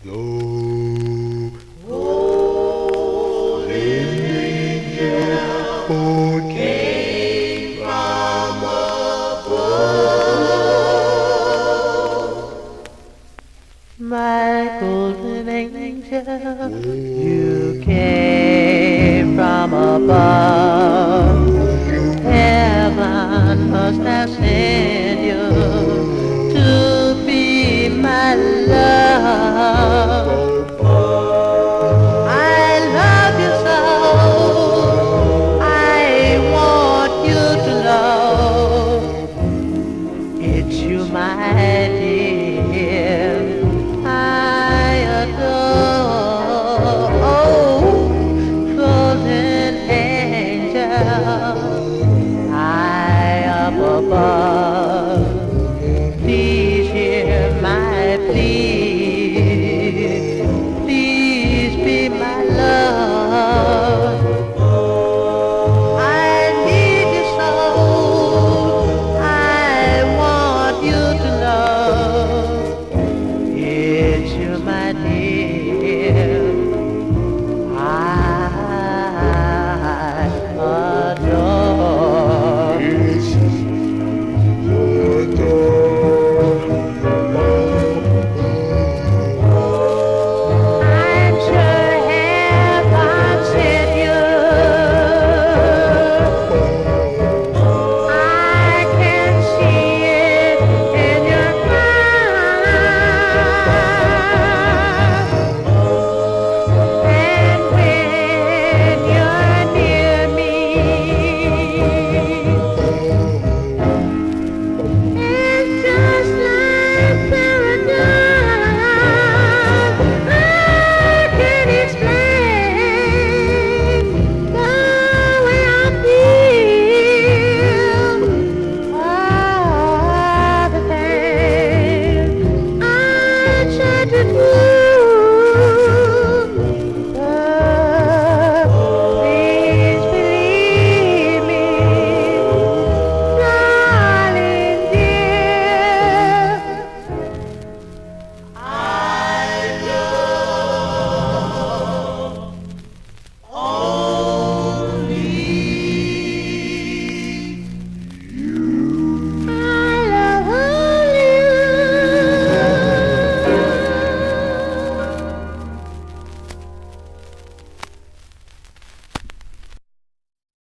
Low, golden angel, oh, came from above. My golden angel, you came from above. Heaven must have sent you to be my love. I love you so, I want you to know it's you, my dear, I adore. Oh, golden angel, high up above, please hear my plea. Please be my love. I need you so. I want you to know it's you, my dear.